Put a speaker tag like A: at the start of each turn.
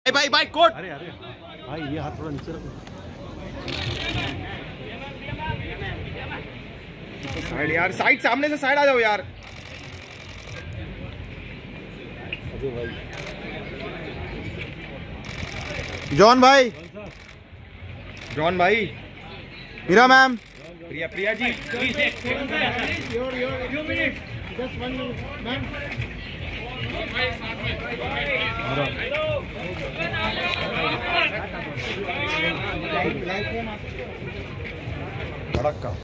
A: भाई भाई कोट।
B: अरे अरे भाई ये हाथ थोड़ा नीचे रखो।
A: साइड यार, साइड, सामने से साइड आ जाओ यार। जॉन भाई, जॉन भाई, मीरा मैम, प्रिया, प्रिया जी,
B: भड़क का